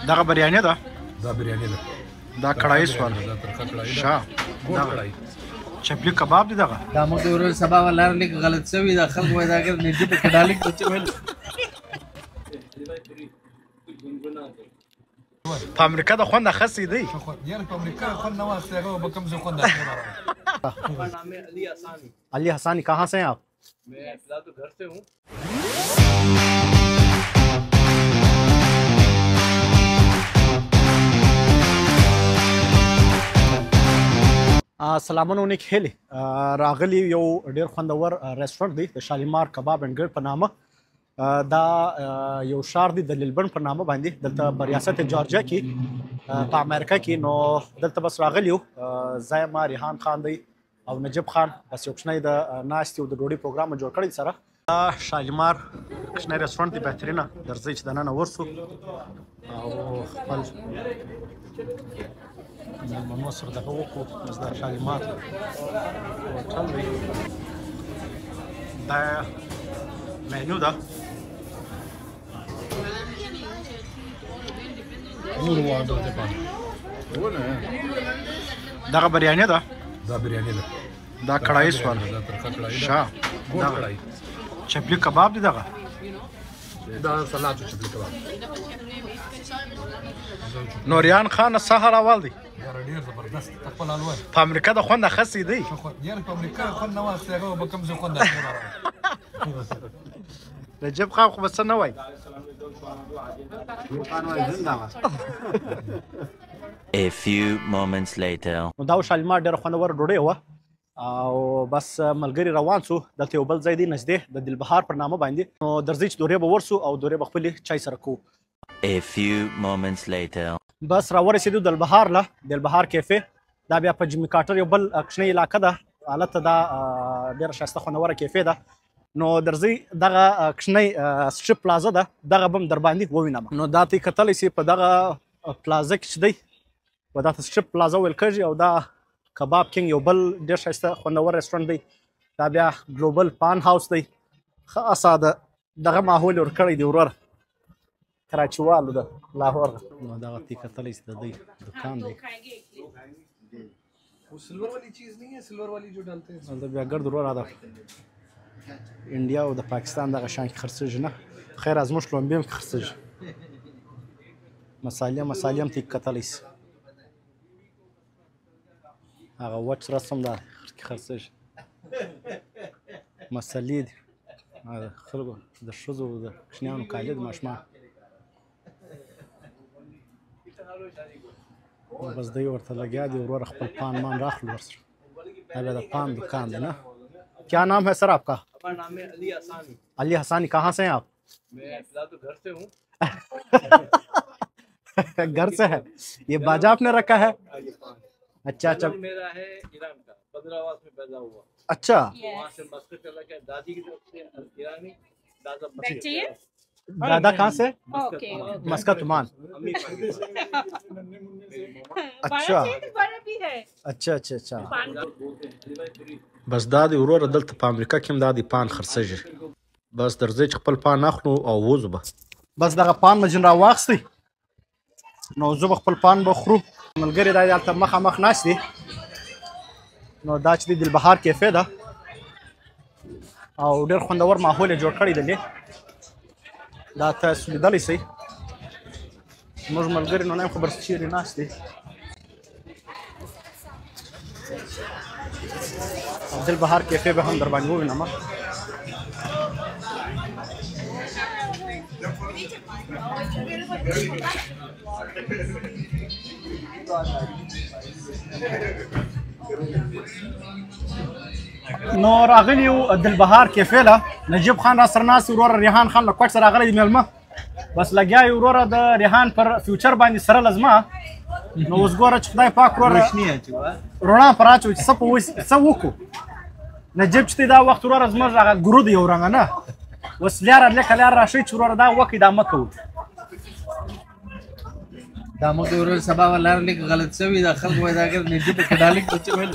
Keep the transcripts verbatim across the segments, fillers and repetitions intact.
دغه بریاني ده دا بریاني ده دا کړایي سوال دا ترخه کړایي ده شا ګوډ کړایي چپلی کباب دی دغه دا موږ د ورځې سبا ولر لیک غلط شوی دا خلک وای دا اگر نږدې په کډالیک څه ویل په امریکا د خوند خاصی دی یعنی په امریکا خوند نه واسطه هغه به کوم څه خوند راځي मेरा नाम है अली हसानी अली हसानी कहाँ से हैं आप मैं फिलहाल तो घर से हूँ سلامونه ونې خېلې راغلی یو ډېر خوندور ریسټورانټ دی د شالیمار کباب اینډ ګرډ په نامه دا یو ښار دی د لیلبرن په نامه باندې دلته په ریاست جورجیا کې په امریکا کې نو دلته بس راغلی یو زه یم ریحان خان دی او نجیب خان بس یو کوچنی د ناستې او د ډوډۍ پروګرام جوړ کړی سره دا شالیمار کوچنی ریسټورانټ دی بهترینه درځئ چې دننه ورسو او خپل مېلمنو سره دغه وکړو اوس دا شالیمار هوټل دی دا مینو ده دغه بریاني ده دا بریاني ده دا کړایي سوال دا ترخه کړایي ده شا ګوډ کړایي چپلی کباب دی دغه دا سلاد چپلی کباب نوریان خان سهار اول دی دا ډیر زبردست خپل الوان په امریکا د خوند خاصی دی یعنی په امریکا خوند نه واسطه هغه به کوم څه خوند راځي نجیب خان خو بس نه وای A few moments later. نو دا شالیمار ډېره خوندوره ډوډۍ وه او بس ملګري روان سو دلته یو بل ځای دی نږدې د دلبهار پر نامه باندې نو درځئ چې دورې به ورسو او دورې به خپلې چای سره کوو A few moments later. بس راورسېدو دلبهار له دلبهار کیفې دا بیا په جیمي کارټر یو بل کوچنۍ علاقه ده هلته دا ډېره ښایسته خوندوره کیفې ده نو درځئ دغه کوچنۍ سټریپ پلازه ده دغه به م در باندې ووینم نو دا ته یې کتلی سي په دغه پلازه کې چې دی و دا ته سټریپ پلازه ویل کېږي او دا کباب کینګ یو بل ډېر ښایسته خوندور ریسټورانټ دی دا بیا ګلوبل پان هاوس دی ښه ساده دغه ماحول یې ورکړی دی وروره کراچیوالو د لاهور نو دغه ته یې کتلی سي د دوی دکان دی silver वाली चीज नहीं है सिल्वर वाली जो डालते हैं دلته بیا ګرد وروره دا انډیا او د پاکستان دغه شان کې خرڅېږي نه خیر زموږ کولمبیا هم کې خرڅېږي مسالې مسالې هم ته یې کتلی سي هغه وچ رسم دا کې خرڅېږي مسالې دي د خلکو د ښځو د کوچنیانو کالي د ماشومان بس دی ورته لګیا دی وروره خپل پان مان راخلو ورسره دا بیا د پان دکان دی نه क्या नाम है सर आपका हमारा नाम है अली हसानी अली हसानी कहाँ से हैं आप मैं फिलहाल तो घर से हूँ घर से है ये बाजा आपने रखा है अच्छा अच्छा मेरा है ईरान का पंद्रहवास में पैदा हुआ अच्छा वहाँ से मस्कट चला गया दादी की तरफ से ईरानी दादा दादा कहाँ से मस्कत मान अच्छा अच्छा अच्छा अच्छा بس دا دی وروره دلته په امریکا کې هم دا دی پان خرڅېږي بس درځئ چې خپل پان اخلو او وځو به بس دغه پان مې ځین راواخیستی نو زه به خپل پان به خورو ملګري دا هلته مخامخ ناست دي نو دا چې دی دلبهار کیفې ده او ډېر خوندور ماحول یې جوړ کړی دی دا تاسو لیدلی سئ زموږ ملګري نو نه یم خبر چیرې ناست دي دلبهار کیفې به هم در باندې ووینم نو راغلی یو دلبهار کیفې له نجیب خان را سره ناست وروره ریحان خان له کوټ سره راغلی دی میلمه بس لګیا یې وروره د ریحان پر فیوچر باندې سره لزما نو اوس ګوره چې خدای پاک وروره رڼا پر اچوي چې څه په څه وکړو نجیب چې دا وخت وروره زموږ هغه ګرو دی یو رنګه نه اوس لیاره لکه لیاره راشئ چې وروره دا وکړئ دا مه کوو دا موږ د ورځې سبا ولر لیک غلط شوی دا خلک وای دا اگر نږدې په کډالیک څه ویل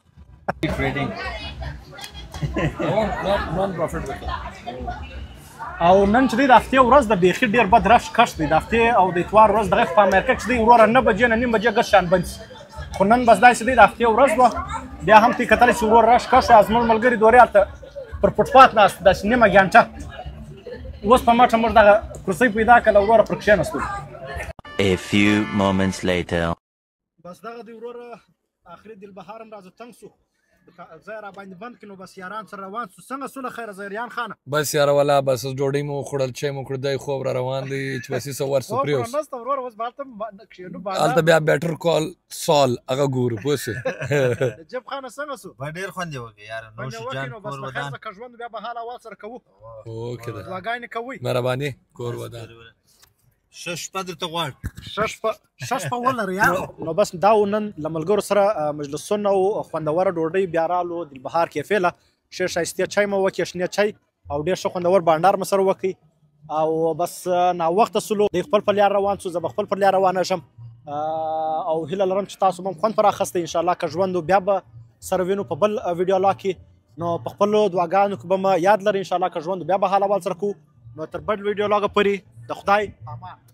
trading non non profit with او نن چې دی د هفتې ورځ د بیخي ډېر بد رش کش دی د هفتې او د اتوار ورځ دغه په امریکا کې چې دی وروره نه بجې نه نیم بجې ګز شان بند شي خو نن بس داسې دی د هفتې ورځ وه بیا هم تی کتلی چې ورور رش کش وه زموږ ملګري دورې هلته پر فوټپات ناست داسې نیمه ګانټه اوس په مټه موږ دغه کرسۍ پیدا کړله وروره پر کښېنستو A few moments later. بس دغه دی وروره آخري دلبهار هم راځه تنګ سو ځای را باندې بند کړي نو بس یاران سره روان سو څنګه سوله خیره زیریان خانه بس یاره والا بس ډوډۍ مو وخوړل چای مو وکړ دی خوب را روان دی چې بس هېڅ ورسو پرېوس نسته وروره اوس به هلته کښېنو هلته بیا بیټر کال سال هغه ګورو پوه د جب خانه څنګه سو په ډېر خوند یې وکړې یاره نوش جان نو بس کور په ودان ښایسته که ژوند بیا به حال احوال سره کوو اوکې ده دعاګانې کوئ مهرباني کور ودان ښه شپه درته غواړم ښه شپه ښه شپه ولرئ یا نو بس دا و نن له ملګرو سره مجلسونه او خوندوره ډوډۍ بیا رالو دلبهار کیفې له ښې ښایستې چای مو وکړې شنې چای او ډېر ښه خوندور بانډار مو سره وکړئ او بس ناوخته سولو دی خپل پر لار روان سو زه به خپل پر لار روانه شم او هیله لرم چې تاسو به هم خوند پر اخیستی انشاءالله که ژوند بیا به سره وینو په بل ویډیو لا کې نو په خپلو دعاګانو کې به مو یاد لرئ انشاءالله که ژوند بیا به حال احوال سره کوو نو تر بل ویډیو لاګه پورې د خدای امان